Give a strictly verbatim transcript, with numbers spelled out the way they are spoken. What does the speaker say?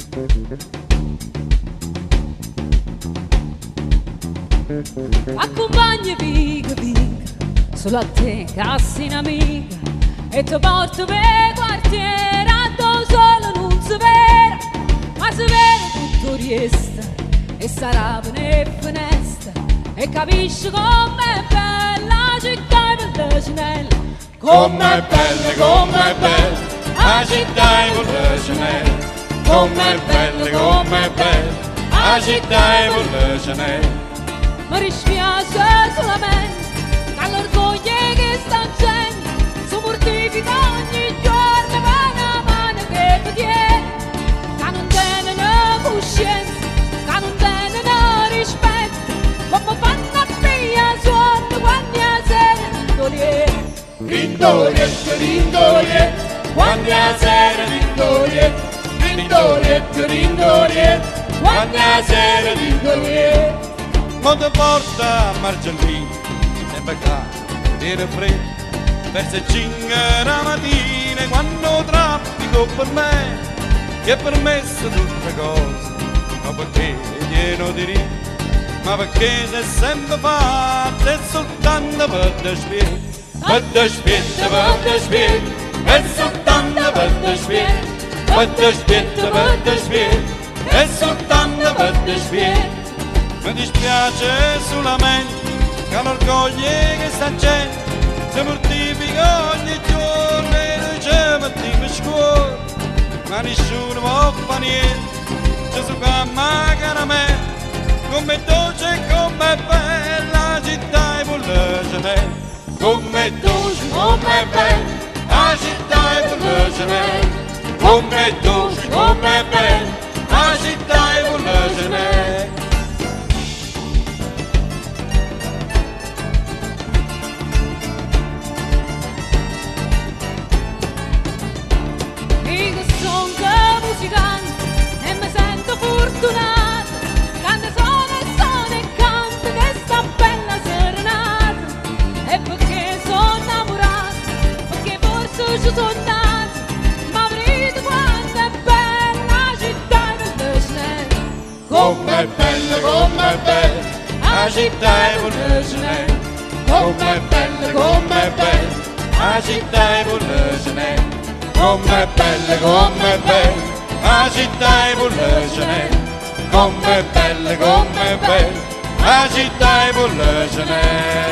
Accompagna pica pica, solo a te cassi un'amica, e ti porto per quartiere, a dove solo non si vede, ma si vede tutto riesta, e sarà per finestra, e capisci com'è bella la città di Portocinelle. Com'è bella, com'è bella la città di Portocinelle, com'è bella, com'è bella la città di Portocinelle. Mi dispiace solamente che l'orgoglio che sta gente si mortifica ogni giorno per una mano che ti tiene, che non tene coscienza, che non tene rispetto, come fanno a via sotto quando la sera rindoliere. Rindolietto, rindolietto, quando la sera rindolietto, rindolietto, rindolietto, quando la sera rindolietto. Ma ti porta a Marcellino, sempre qua, dire freddo, verso cinque la mattina, quando traffico per me, che è permesso tutte cose, ma perché è pieno di rito, ma perché sei sempre fatto e soltanto per te spiego, per te spiego, per te spiego, e soltanto per te spiego, per te spiego, per te spiego, e soltanto per te spiego. Mi dispiace solamente che l'orgoglio che sta gente si mortifica ogni giorno e noi ci mettiamo in scuola, ma nessuno può fare niente, Gesù che manca a me, come dolce e come bella la città di Portocinelle, come dolce, come bella la città di Portocinelle, come dolce, come bella la città di Portocinelle. E mi sento fortunata, quando sono e sono e canto questa bella serenata, e perché sono innamorata, perché forse ci sono nata, ma vedete quanto è bella la città di Portocinelle. Com'è bella, com'è bella la città di Portocinelle, com'è bella, com'è bella la città di Portocinelle, com'è bella, com'è bella la città di Portocinelle, com'è bella, com'è bella la città di Portocinelle.